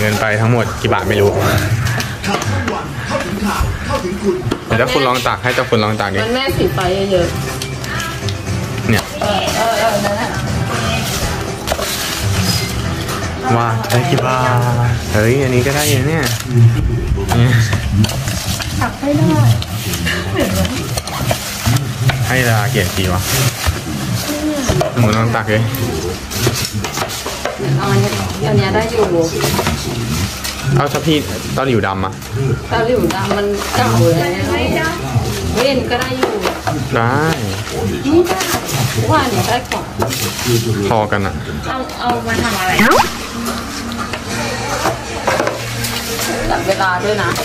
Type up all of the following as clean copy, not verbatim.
เงินไปทั้งหมดกี่บาทไม่รู้เดี๋ยวคุณลองตักให้เจ้าคุณลองตักดิมันแม่สีไฟเยอะเนี่ยนั่นแหละว่าได้กี่บาทเฮ้ยอันนี้ก็ได้อยู่เนี่ยตักให้ได้ให้เวลาเกี่ยนทีวะหมูลองตักเลยอันนี้ได้อยู่เอาถ้าพี่ตอนหลิวดำอ่ะตอนหลิวดำมันเก่าเลยเว้นก็ได้อยู่ได้ว่าเนี่ยได้กว่าพอกันอ่ะเอามาทำอะไรจับเวลาด้วยนะ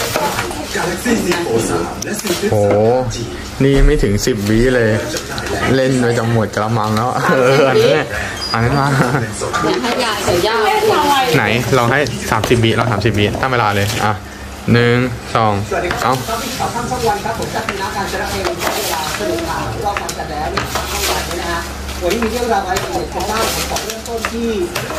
โอ้นี่ไม่ถึง10 วิเลยเล่นไปจะหมดกระมังแล้วอันนั้นมาให้ยายเดี๋ยวยายไหนเราให้30 วิเรา30 วิตั้งเวลาเลยอ่ะ1 2เอาวันนี้มีเรื่องราวอะไรเด็ดกันบ้างผมขอเริ่มต้นที่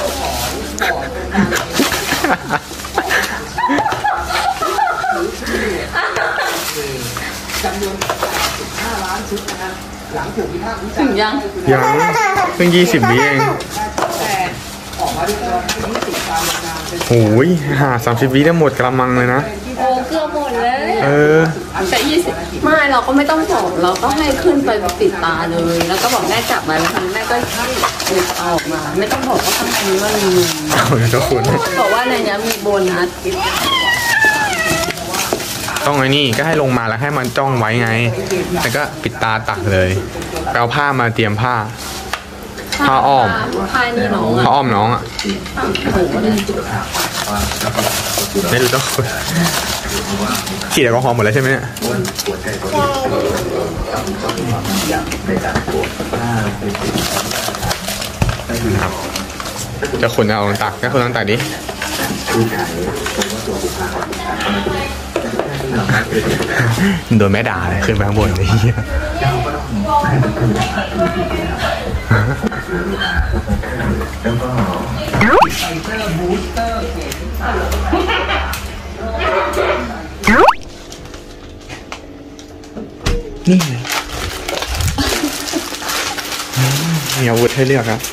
จำนวน15 ล้านชุดนะฮะหลังถูกวิพากษ์วิจารณ์ยังเพิ่ง20 วิเองออกมาด้วยกัน20 ตามงานเป็นโอ้ย30 วิได้หมดกระมังเลยนะโอ้เกือบหมดเลยแต่20ไม่เราก็ไม่ต้องบอกเราก็ให้ขึ้นไปปิดตาเลยแล้วก็บอกแม่จับไว้แล้วแม่ก็หยิบเอาออกมาไม่ต้องบอกว่าข้างในนี้มันมีเจ้าคุณบอกว่าในนี้มีโบนัสต้องไอ้นี่ก็ให้ลงมาแล้วให้มันจ้องไว้ไงแล้วก็ปิดตาตักเลยไปเอาผ้ามาเตรียมผ้าอ้อมผ้าอ้อมน้องอ่ะไม่รู้ต้องฉีดแอลกอฮอล์หมดแล้วใช่ไหมเนี่ยครับจะคนเอาตักก็คนต้องตักดิโดนแม่ด่าเลยขึ้นไปข้างบนเลยนี่มีอาวุธให้เลือกครับ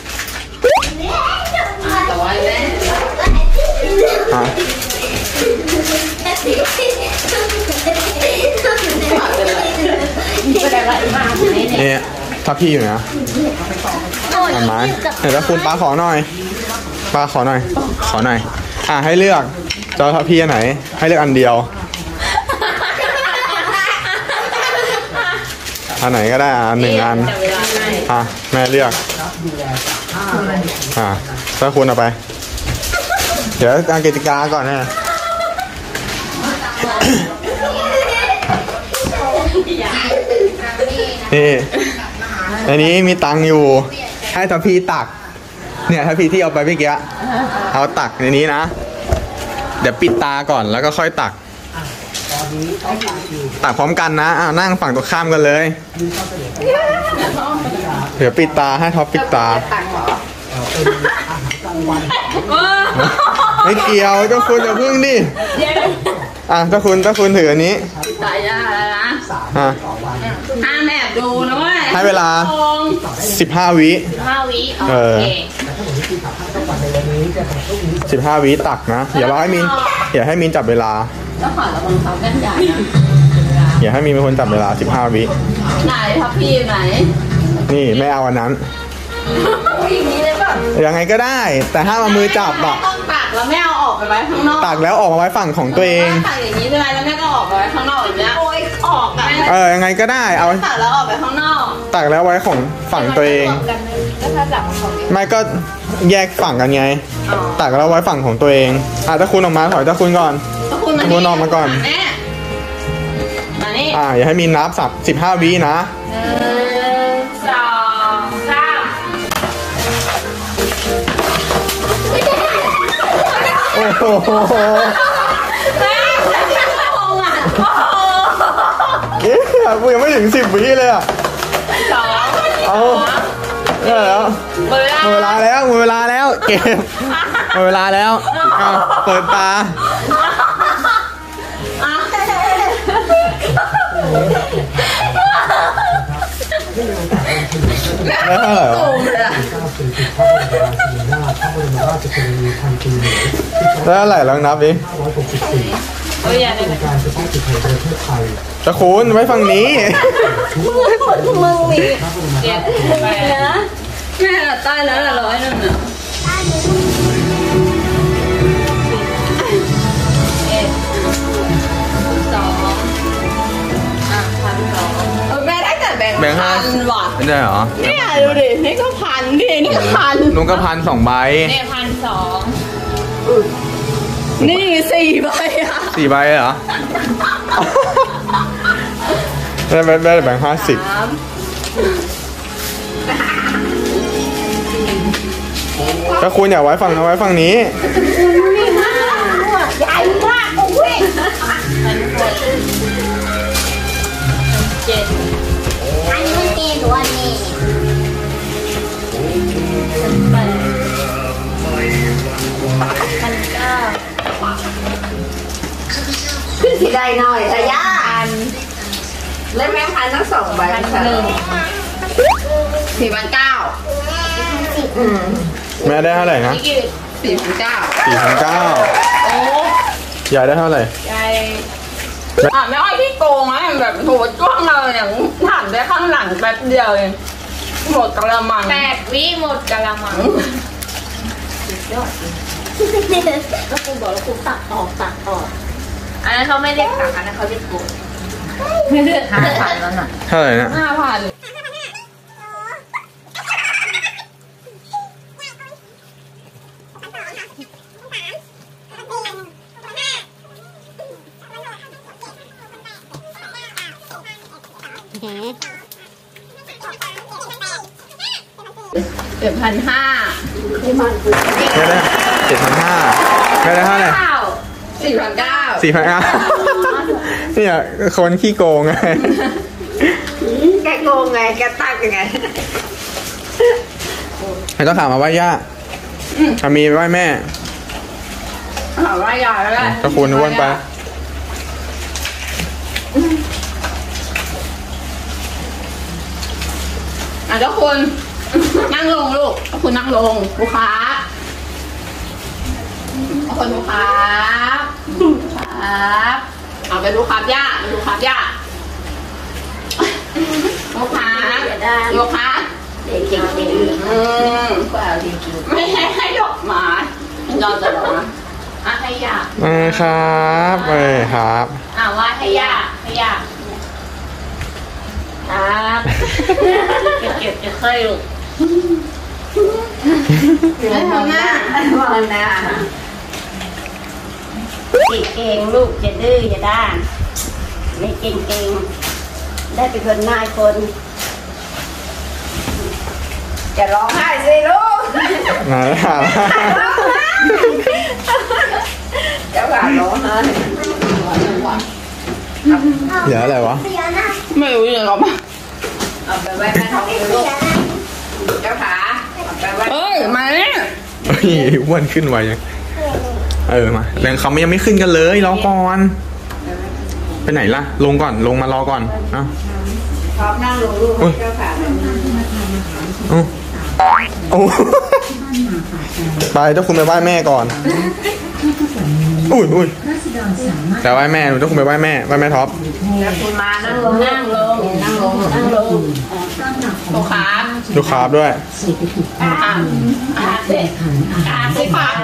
เนี่ยถ้าพี่อยู่นะอันไม้เดี๋ยวคุณป้าขอหน่อยขอหน่อยให้เลือกจะถ้าพี่อันไหนให้เลือกอันเดียวอันไหนก็ได้1 อันแม่เลือกถ้าคุณเอาไปเดี๋ยวการกิจการก่อนนะนี่อันนี้มีตังค์อยู่ให้ทัพพีตักเนี่ยทัพพีที่เอาไปเมื่อกี้เอาตักในนี้นะเดี๋ยวปิดตาก่อนแล้วก็ค่อยตักพร้อมกันนะนั่งฝั่งตรงข้ามกันเลยเดี๋ยวปิดตาให้ท็อปปิดตาไม่เกี่ยวเจ้าคุณอย่าพึ่งดิเจ้าคุณถืออันนี้ตายยากแล้วนะห้ามแอบดูนะเว้ยให้เวลา15 วิ15 วิตักนะอย่าให้มินจับเวลาแล้วขอระวังเท้ากันใหญ่นะอย่าให้มินเป็นคนจับเวลา15 วิไหนทัพพีไหนนี่ไม่เอาอันนั้นอย่างนี้เลยป่ะยังไงก็ได้แต่ห้ามเอามือจับต้องตักแล้วไม่เอาออกไปไว้ข้างนอกตักแล้วออกมาไว้ฝั่งของตัวเองตักอย่างนี้ใช่ไหมแล้วแม่ก็ออกไปไว้ข้างนอกอย่างเงี้ยโอ้ยออกยังไงก็ได้เอาตักแล้วออกไปข้างนอกตักแล้วไว้ของฝั่งตัวเองก็ถ้าจับของไม่ก็แยกฝั่งกันไงตักแล้วไว้ฝั่งของตัวเองถ้าคุณออกมาถอยถ้าคุณก่อนคุณออกมาก่อนอย่าให้มีนับ15 วินะ 1 2 3 โอ้โหกูยังไม่ถึง10 วิเลยอ่ะเอาแล้วหมดเวลาแล้วเก็บหมดเวลาแล้วอ้าวเปิดตาแล้วเท่าไหร่วะแล้วเท่าไหร่ลองนับดิจะคุณไว้ฝั่งนี้มึงนี่7 8นะแม่ใต้แล้วละ100นึงอ่ะ1,200แม่ได้แต่แบ่ง 1,000ว่ะไม่ได้เหรอเนี่ยดูดินี่ก็1,000ดินี่ก็1,000 นุ้งก็1,000 2 ใบเนี่ย1,200นี่4 ใบอ่ะ 4 ใบเหรอ ได้แบ่ง50ถ้าคุณอยากไว้ฝั่งนี้ใหญ่มากโอ้ย7 อันนี้มันเกตัวนี้ขึ้นสีใดหน่อยแต่ย่าเล่นแม่พันทั้ง2 ใบ4,900 แม่ได้เท่าไหร่นะ 4,900 โอ้ยายได้เท่าไหร่ยายแม่อ้อยที่โกงนะแบบโหดจ้วงเราอย่างหันได้ข้างหลังแป๊บเดียวเองหมดกระมัง8 วิหมดกระมังยอดแล้วคุณบอกแล้วคุณตัดออกอันนั้นเขาไม่เรียกตัดอันนั้นเขาเรียกโกงไม่เรียก5,000แล้วน่ะเท่าไหร่นะ 5,0007,500 แม่ได้7,500แม่ได้เท่าไหร่ 4,900 4,900เนี่ยคนขี้โกงไงแกโกงไงแกตักยังไงไม่ต้องถามมาว่าย่ามีไหว้แม่ว่ายาแล้วแหละก็คุณอ้วนไปเจ้าคุณนั่งลงลูกคุณนั่งลงลูกค้าคนลูกค้าเอาไปลูกค้าย่าลูกค้าย่าลูกค้าลูกค้าจริงไม่ให้ดอกไม้ยอมจะดอกนะให้ย่าครับครับว่าให้ย่าครับเก็บจะค่อยลูกไม่ทำหน้าเก่งลูกจะดื้อจะด้านไม่เก่งได้เป็นคนนายคนจะร้องไห้สิลูกไหนครับเจ้าขาร้องไห้เดี๋ยวอะไรวะไม่รู้เลยหรอกเอาไปไว้แม่ท้องลูกเจ้าขาไปไว้มาเนี่ยอ้วนขึ้นไวยังมาแรงเขายังไม่ขึ้นกันเลยรอก่อนไปไหนล่ะลงก่อนลงมารอก่อนพร้อมนั่งลงลูกเจ้าขาโอ้ไปต้องคุณไปไหว้แม่ก่อนอุ้ยแต่ไหว้แม่ต้องคุณไปไหว้แม่ท็อปแล้วคุณมานั่งลงลูกค้าด้วยลูกค้า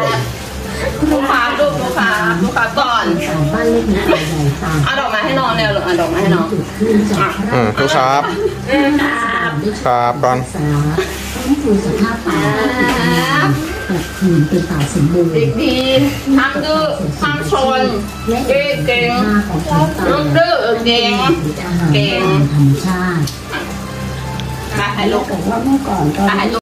ก่อนเอาดอกไม้ให้น้องเนี่ยลูกเอาดอกไม้ให้น้องลูกค้าครับก่อนสภาพป่าปรับคืนเป็นป่าสมบูรณ์ดีทำดื้อทำชนเก่งลูกดื้อเก่งธรรมชาติมาให้ลูกว่าเมื่อก่อนก็